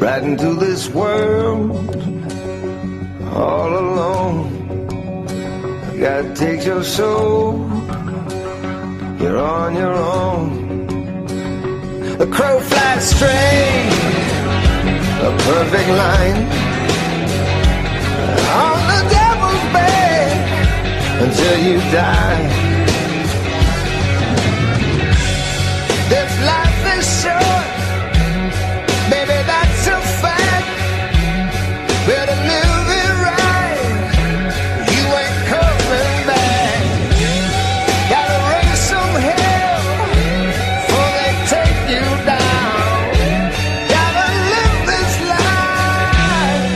riding through this world all alone. God takes your soul, you're on your own. A crow flies straight, a perfect line, on the devil's bed until you die. This life is short, baby, that's a fact. Better live it right, you ain't coming back. Gotta raise some hell before they take you down. Gotta live this life.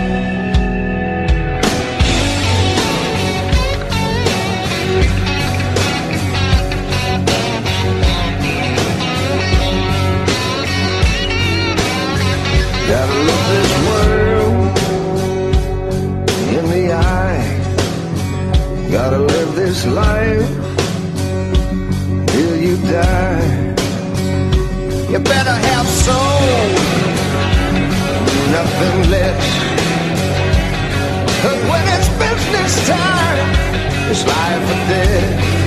Gotta look this world in the eye. Gotta live this life till you die. You better have soul, nothing less. 'Cause when it's business time, it's life or death.